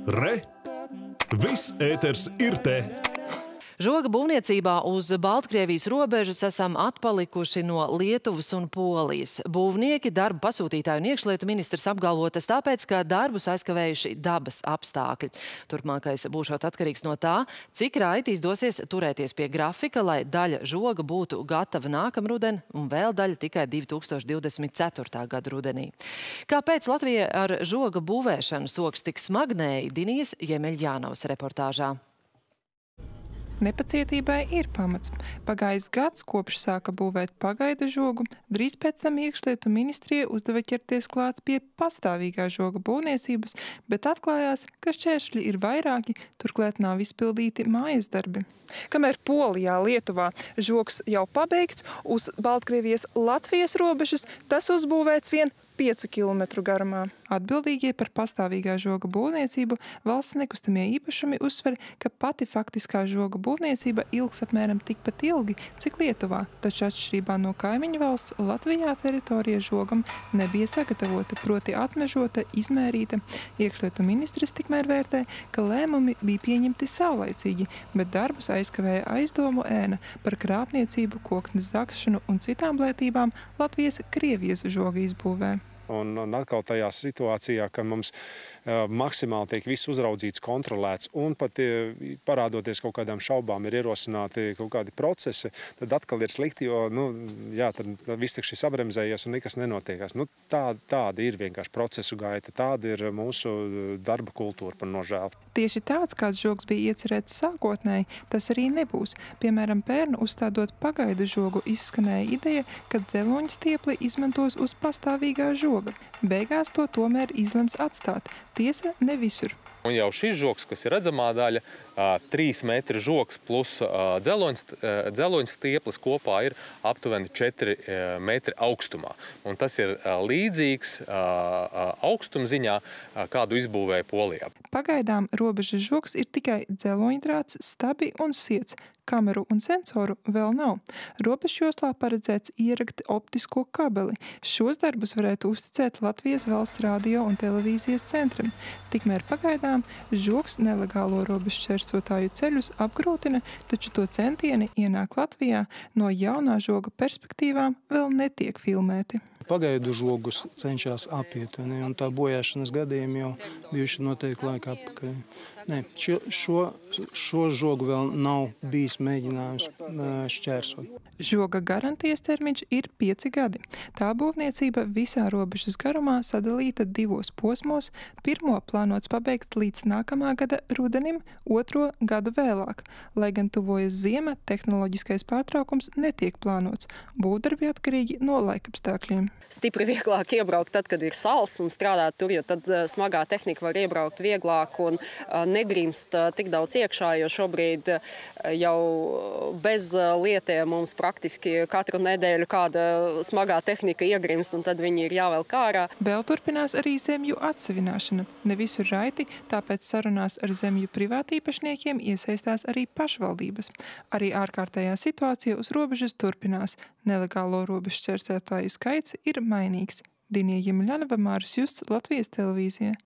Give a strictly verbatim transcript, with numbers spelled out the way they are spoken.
Re! Viss ēters ir te! Žoga būvniecībā uz Baltkrievijas robežas esam atpalikuši no Lietuvas un Polijas. Būvnieki, darbu pasūtītāju un iekšlietu ministrs apgalvo tas tāpēc, ka darbus aizkavējuši dabas apstākļi. Turpmākais būšot atkarīgs no tā, cik raiti izdosies turēties pie grafika, lai daļa žoga būtu gatava nākamruden un vēl daļa tikai divi tūkstoši divdesmit ceturtā gada rudenī. Kāpēc Latvija ar žoga būvēšanu soks tik smagnēji, Dinijas Jemeļjānovas reportāžā. Nepacietībai ir pamats. Pagājis gads, kopš sāka būvēt pagaida žogu, drīz pēc tam iekšlietu ministrija uzdeva ķerties klāt pie pastāvīgā žoga būvniecības, bet atklājās, ka šķēršļi ir vairāki, turklāt nav izpildīti mājas darbi. Kamēr Polijā, Lietuvā žogs jau pabeigts, uz Baltkrievijas Latvijas robežas tas uzbūvēts vien piecu kilometru garumā. Atbildīgie par pastāvīgā žoga būvniecību valsts nekustamie īpašumi uzsver, ka pati faktiskā žoga būvniecība ilgs apmēram tikpat ilgi, cik Lietuvā, taču atšķirībā no kaimiņu valsts Latvijā teritorija žogam nebija sagatavota, proti atmežota, izmērīta. Iekšlietu ministrs tikmēr vērtē, ka lēmumi bija pieņemti saulaicīgi, bet darbus aizkavēja aizdomu ēna par krāpniecību, koknes zagšanu un citām blētībām Latvijas Krievijas žoga izbūvē. Un, un atkal tajā situācijā, ka mums uh, maksimāli tiek viss uzraudzīts, kontrolēts un pat uh, parādoties kaut kādām šaubām ir ierosināti kaut kādi procesi, tad atkal ir slikti, jo nu, jā, tad, tad viss tiek šis abremzējies un nekas nenotiekās. Nu, tā, tāda ir vienkārši procesu gaita, tāda ir mūsu darba kultūra par nožēlu. Tieši tāds, kāds žogs bija iecerēts sākotnēji, tas arī nebūs. Piemēram, pērn uzstādot pagaidu žogu izskanēja ideja, ka dzeloņu stiepli izmantos uz pastāvīgā žoga. Beigās to tomēr izlems atstāt. Tiesa, ne visur. Un jau šis žogs, kas ir redzamā daļa, trīs metri žogs plus dzeloņu stieplis kopā ir aptuveni četri metri augstumā. Un tas ir līdzīgs augstumziņā, kādu izbūvēja Polijā. Pagaidām robežas žogs ir tikai dzeloņdrāts, stabi un siets. Kameru un sensoru vēl nav. Robežjoslā paredzēts ierakt optisko kabeli. Šos darbus varētu uzticēt Latvijas valsts radio un televīzijas centram. Tikmēr pagaidām žogs nelegālo robežšķērsotāju ceļus apgrūtina, taču to centieni ienāk Latvijā no jaunā žoga perspektīvām vēl netiek filmēti. Pagaidu žogus cenšas apiet, ne? Un tā bojāšanas gadījumi jau bijuši noteikti laika atpakaļ. Ne, šo, šo, šo žogu vēl nav bijis mēģinājums šķērsot. Žoga garantijas termiņš ir pieci gadi. Tā būvniecība visā robežas garumā sadalīta divos posmos. Pirmo plānots pabeigt līdz nākamā gada rudenim, otro gadu vēlāk. Lai gan tuvojas ziema, tehnoloģiskais pārtraukums netiek plānots. Būvdarbi atkarīgi no laikapstākļiem. Stipri vieglāk iebraukt tad, kad ir sals un strādāt tur, jo tad smagā tehnika var iebraukt vieglāk un negrimst tik daudz iekšā, jo šobrīd jau bez lietiem mums praktiski katru nedēļu kāda smagā tehnika iegrimst un tad viņi ir jāvelk ārā. Vēl turpinās arī zemju atsevināšana. Ne visur raiti, tāpēc sarunās ar zemju privātīpašniekiem iesaistās arī pašvaldības. Arī ārkārtējā situācija uz robežas turpinās. Nelegālo robežu šķērsētāju skaits ir mainīgs. Dinija Jemeļjanova, Māris Justs, Latvijas televīzija.